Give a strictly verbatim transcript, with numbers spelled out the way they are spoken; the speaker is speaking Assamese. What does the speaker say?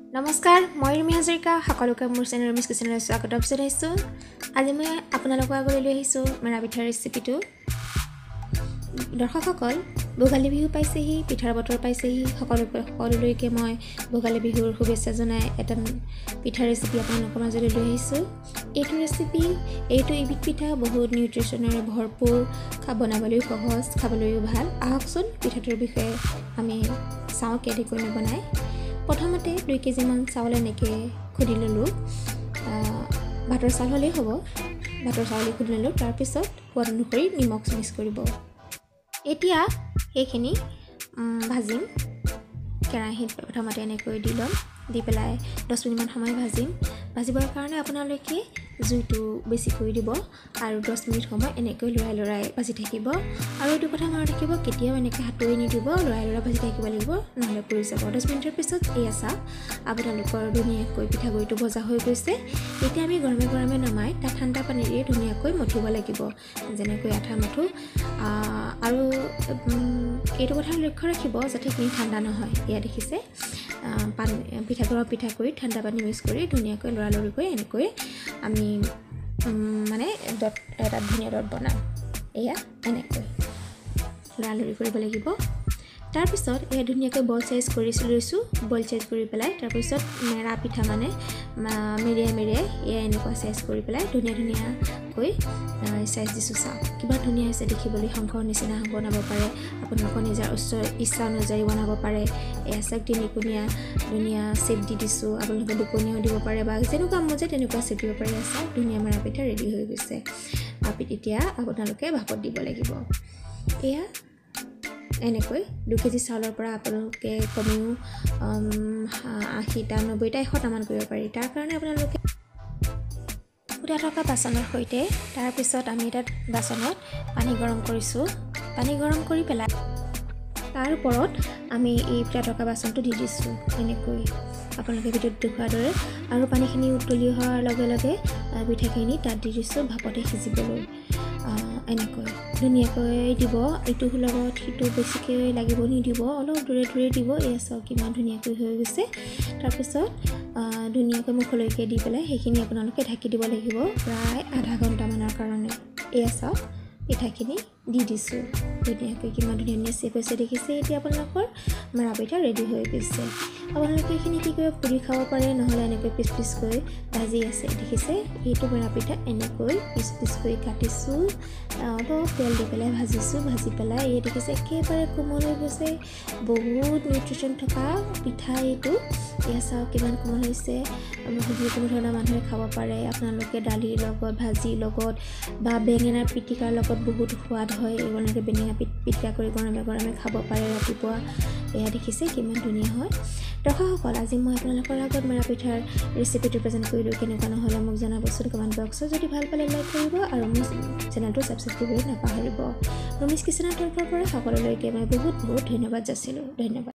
নমস্কাৰ মই ৰুমি হাজৰিকা সকলোকে মোৰ চেনেল ৰুমিছ কিচেনলৈ স্বাগতম জনাইছোঁ। আজি মই আপোনালোকৰ আগলৈ লৈ আহিছোঁ মেৰা পিঠাৰ ৰেচিপিটো। দৰ্শকসকল, ভোগালী বিহু পাইছেহি, পিঠাৰ বতৰ পাইছেহি। সকলোকে সকলোলৈকে মই ভোগালী বিহুৰ শুভেচ্ছা জনাই এটা পিঠাৰ ৰেচিপি আপোনালোকৰ মাজলৈ লৈ আহিছোঁ। এইটো ৰেচিপি এইটো এবিধ পিঠা বহুত নিউট্ৰিশ্যনেৰে ভৰপূৰ, খা বনাবলৈও সহজ, খাবলৈও ভাল। আহকচোন পিঠাটোৰ বিষয়ে আমি চাওঁ কেনেকৈ বনায়। প্ৰথমতে দুই কেজিমান চাউল এনেকৈ খুন্দি ল'লোঁ। ভাতৰ চাউল হ'লেই হ'ব, ভাতৰ চাউলেই খুন্দি ল'লোঁ। তাৰপিছত সোৱাদ অনুসৰি নিমখ মিক্স কৰিব। এতিয়া সেইখিনি ভাজিম। কেৰাহীত প্ৰথমতে এনেকৈ দি ল'ম, দি পেলাই দহ মিনিটমান সময় ভাজিম। ভাজিবৰ কাৰণে আপোনালোকে জুইটো বেছি কৰি দিব আৰু দহ মিনিট সময় এনেকৈ লৰাই লৰাই ভাজি থাকিব। আৰু এইটো কথা মনত ৰাখিব, কেতিয়াও এনেকৈ হাতৰি নিদিব, লৰাই লৰাই ভাজি থাকিব লাগিব, নহ'লে পুৰি যাব। দহ মিনিটৰ পিছত এয়া চাওক, আপোনালোকৰ ধুনীয়াকৈ পিঠাগুড়িটো ভজা হৈ গৈছে। এতিয়া আমি গৰমে গৰমে নমাই তাত ঠাণ্ডা পানীৰে ধুনীয়াকৈ মঠিব লাগিব, যেনেকৈ আঠা মঠো। আৰু এইটো কথা লক্ষ্য ৰাখিব যাতে সেইখিনি ঠাণ্ডা নহয়। এয়া দেখিছে, পানী পিঠা গৰম পিঠা কৰি ঠাণ্ডা পানী মিক্স কৰি ধুনীয়াকৈ লৰালৰিকৈ এনেকৈ আমি মানে দট এটা ধুনীয়া দট বনাম। এয়া এনেকৈ লৰালৰি কৰিব লাগিব। তাৰপিছত এয়া ধুনীয়াকৈ বইল চাইজ কৰি লৈছোঁ। বইল চাইজ কৰি পেলাই তাৰপিছত মেৰা পিঠা মানে মেৰিয়াই মেৰিয়াই এয়া এনেকুৱা চাইজ কৰি পেলাই ধুনীয়া ধুনীয়াকৈ চাইজ দিছোঁ। চাওক কিবা ধুনীয়া হৈছে দেখিবলৈ, শংখৰ নিচিনা বনাব পাৰে, আপোনালোকৰ নিজৰ উচ্চ ইচ্ছা অনুযায়ী বনাব পাৰে। এয়া চাওক তিনিকোণীয়া ধুনীয়া শ্বেপ দি দিছোঁ। আপোনালোকে দুকোণীয়াও দিব পাৰে বা যেনেকুৱা মজা তেনেকুৱা শ্বেপ দিব পাৰে। চাওক ধুনীয়া মেৰা পিঠা ৰেডি হৈ গৈছে। এতিয়া আপোনালোকে ভাপত দিব লাগিব। এয়া এনেকৈ দুই কেজি চাউলৰ পৰা আপোনালোকে কমেও আশীটা নব্বৈটা এশটামান কৰিব পাৰি। তাৰ কাৰণে আপোনালোকে ফুটা থকা বাচনৰ সৈতে তাৰপিছত আমি এটা বাচনত পানী গৰম কৰিছোঁ। পানী গৰম কৰি পেলাই তাৰ ওপৰত আমি এই ফুটা থকা বাচনটো দি দিছোঁ এনেকৈ আপোনালোকে ভিডিঅ'ত দেখুৱাৰ দৰে। আৰু পানীখিনি উতলি হোৱাৰ লগে লগে পিঠাখিনি তাত দি দিছোঁ ভাপতে সিজিবলৈ। এনেকৈ ধুনীয়াকৈ দিব, ইটোৰ লগত সিটো বেছিকৈ লাগিব নিদিব, অলপ দূৰে দূৰে দিব। এয়া চাওক কিমান ধুনীয়াকৈ হৈ গৈছে। তাৰপিছত ধুনীয়াকৈ মুখলৈকে দি পেলাই সেইখিনি আপোনালোকে ঢাকি দিব লাগিব প্ৰায় আধা ঘণ্টামানৰ কাৰণে। এয়া চাওক পিঠাখিনি দি দিছোঁ, ধুনীয়াকৈ কিমান ধুনীয়া ধুনীয়া চেপ হৈছে দেখিছে। এতিয়া আপোনালোকৰ মেৰা পিঠা ৰেডি হৈ গৈছে। আপোনালোকে এইখিনি কি কৰিব, পুৰি খাব পাৰে, নহ'লে এনেকৈ পিচ পিচকৈ ভাজি আছে দেখিছে। এইটো মেৰা পিঠা এনেকৈ পিচ পিচকৈ কাটিছোঁ, অলপ তেল দি পেলাই ভাজিছোঁ। ভাজি পেলাই এই দেখিছে একেবাৰে কোমল হৈ গৈছে। বহুত নিউট্ৰিশ্যন থকা পিঠা এইটো। এয়া চাওক কিমান কোমল হৈছে। যিকোনো ধৰণৰ মানুহে খাব পাৰে। আপোনালোকে দালিৰ লগত, ভাজিৰ লগত বা বেঙেনাৰ পিটিকাৰ লগত বহুত সোৱাদ হয়। আপোনালোকে বেঙেনা পিটিকা কৰি গৰমে গৰমে খাব পাৰে ৰাতিপুৱা। এয়া দেখিছে কিমান ধুনীয়া হয়। দৰ্শকসকল, আজি মই আপোনালোকৰ আগত মেৰা পিঠাৰ ৰেচিপিটো প্ৰেজেণ্ট কৰিলোঁ। কেনেকুৱা নহ'লে মোক জনাবচোন কমেণ্ট বক্সত। যদি ভাল পালে লাইক কৰিব আৰু মোৰ চেনেলটো ছাবস্ক্ৰাইব কৰিবলৈ নাপাহৰিব। ৰুমিছ কিচেনৰ তৰফৰ পৰা সকলোলৈকে মই বহুত বহুত ধন্যবাদ যাচিলোঁ। ধন্যবাদ।